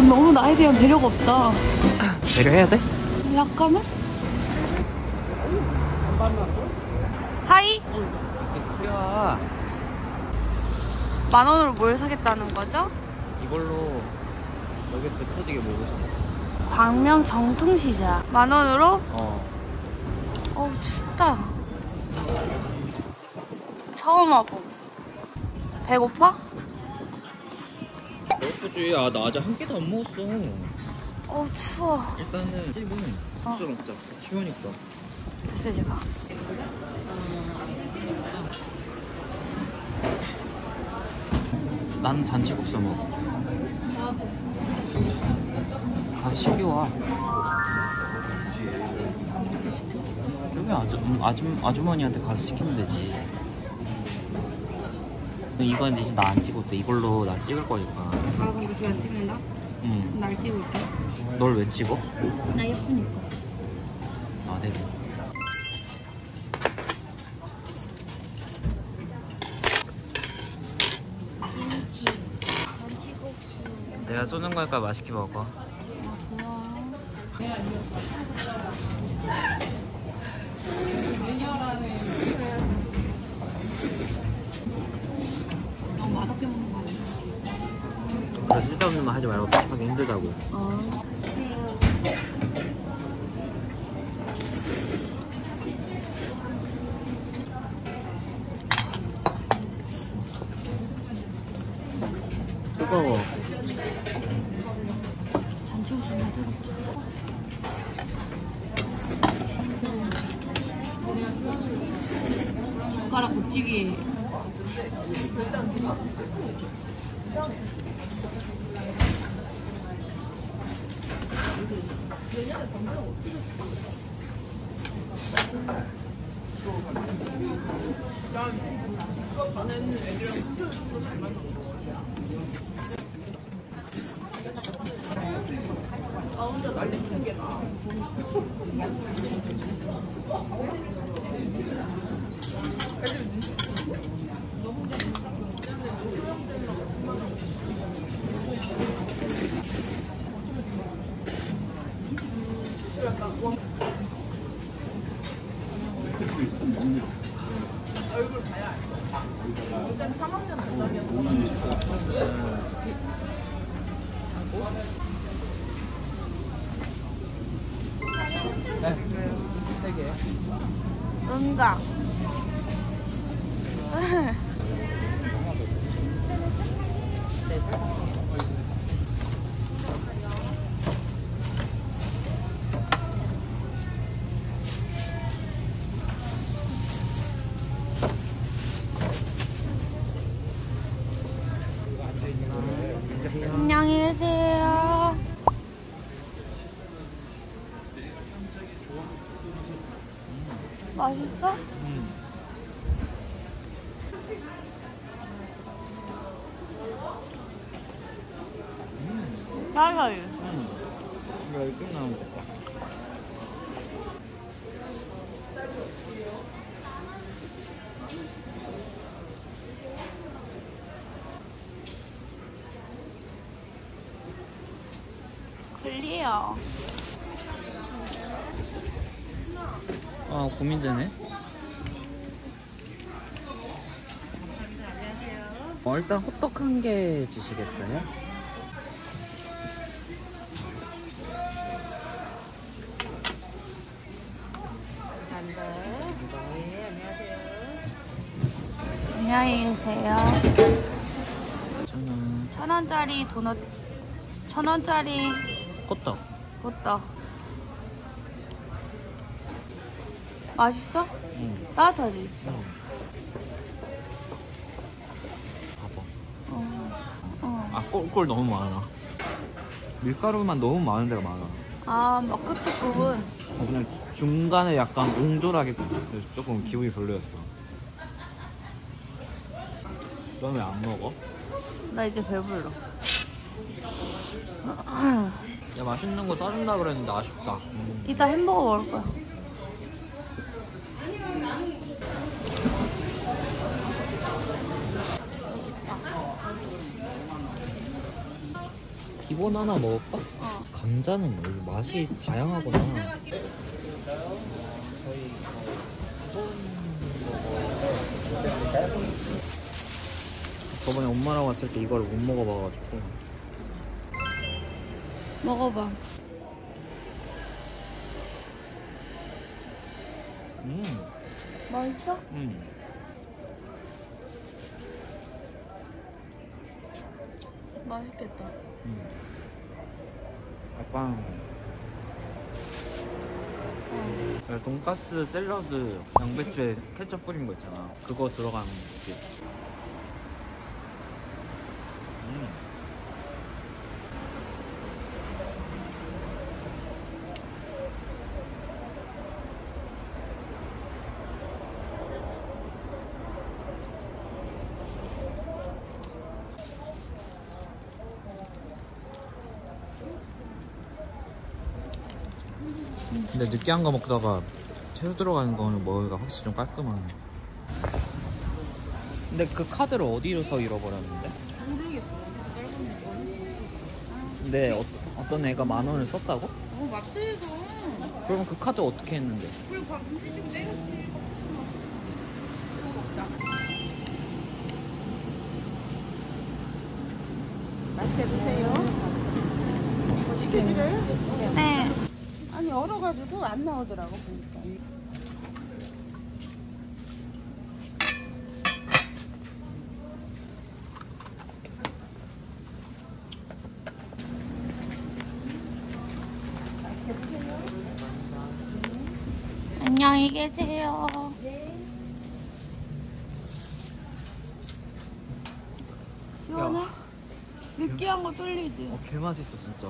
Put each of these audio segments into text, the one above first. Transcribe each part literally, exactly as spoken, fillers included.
넌 너무 나에 대한 배려가 없다. 배려해야 돼? 약간은? 하이? 그래. 만 원으로 뭘 사겠다는 거죠? 이걸로 여기서 배 터지게 먹을 수 있어. 광명 정통시장. 만 원으로? 어. 어우, 춥다. 처음 와봄. 배고파? 배고프지. 아, 나 아직 한 끼도 안 먹었어. 어우, 추워. 일단은 집은 어. 숙소 먹자. 추우니까. 됐어, 이제 가. 난 잔치국수 먹어. 가서 시켜와. 저기 아주, 아주, 아주머니한테 가서 시키면 되지. 이건 대신 나 안 찍었대. 이걸로 나 찍을 거니까. 아, 근데 지금 안 찍는다? 응. 날 찍을게. 널 왜 찍어? 나 예쁘니까. 아, 네네. 김치. 잔치국수. 내가 쏘는 거니까 맛있게 먹어. 아, 고마워. 너무 맛없게 먹는 거 아니야? 그래, 쓸데없는 말 하지 말고 하기 힘들다고. 어. 뜨거워. 잔치국수나 뜨겁죠. 젓가락 곱지기. 응가. 안녕히 계세요. 맛있어? 응. 빨라요. 응. 이거 여기 끝나는 거 봐. 클리어. 아, 고민되네. 어, 일단 호떡 한 개 주시겠어요? 안녕히 계세요. 저는 천 원짜리 도넛, 천 원짜리 호떡. 호떡. 맛있어? 응. 따뜻하지? 응. 봐봐. 어. 어. 아, 꼴꼴 너무 많아. 밀가루만 너무 많은 데가 많아. 아, 막 끝에 부분. 어, 그냥 중간에 약간 옹졸하게 조금 기분이 별로였어. 넌 왜 안 먹어? 나 이제 배불러. 야, 맛있는 거 싸준다 그랬는데 아쉽다. 음. 이따 햄버거 먹을 거야. 기본 하나 먹을까? 어. 감자는 여기 맛이 다양하구나. 저번에 엄마랑 왔을 때 이걸 못 먹어봐가지고. 먹어봐. 음, 맛있어? 음. 맛있겠다. 음. 약간 어. 돈가스 샐러드 양배추에 케첩 뿌린 거 있잖아. 그거 들어간 느낌. 음. 근데 느끼한 거 먹다가 채소 들어가는 거는 먹으니까 확실히 좀 깔끔하네. 근데 그 카드를 어디서 잃어버렸는데? 모르겠어. 어디서 떨궜는지 모르겠어. 근데 어, 어떤 애가 만 원을 썼다고? 어, 마트에서. 그러면 그 카드 어떻게 했는데? 그리고 바로 던지고 때렸지. 이거 먹자. 맛있게 드세요. 뭐 시켜드려요? 네. 아니 얼어가지고 안 나오더라고 보니까. 맛있게 드세요. 안녕히 계세요. 시원해? 느끼한 거 뚫리지? 어, 개 맛있어 진짜.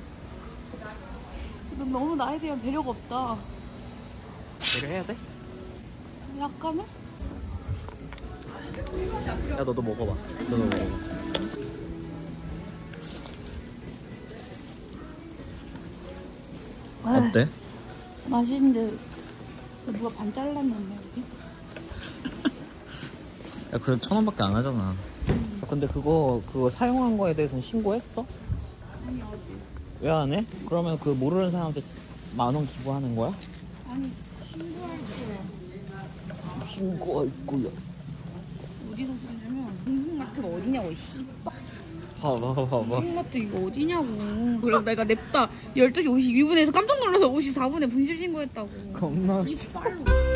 넌 너무 나에 대한 배려가 없다. 이래 해야 돼? 약간은? 야 너도 먹어봐. 너도 먹어봐. 어때? 맛있는데 누가 반 잘랐는데 여기? 야 그래도 천 원밖에 안 하잖아. 음. 근데 그거 그거 사용한 거에 대해서는 신고했어? 아니 어디? 왜 안 해? 그러면 그 모르는 사람한테 만 원 기부하는 거야? 아니 신고할 거야. 신고할 거야. 어디서 쓰냐면 공공마트가 어디냐고 이씨. 봐봐 봐봐. 공공마트 이거 어디냐고. 그래서 내가 냅다 열두 시 오십이 분에서 깜짝 놀라서 오십사 분에 분실 신고했다고. 겁나 이빨로.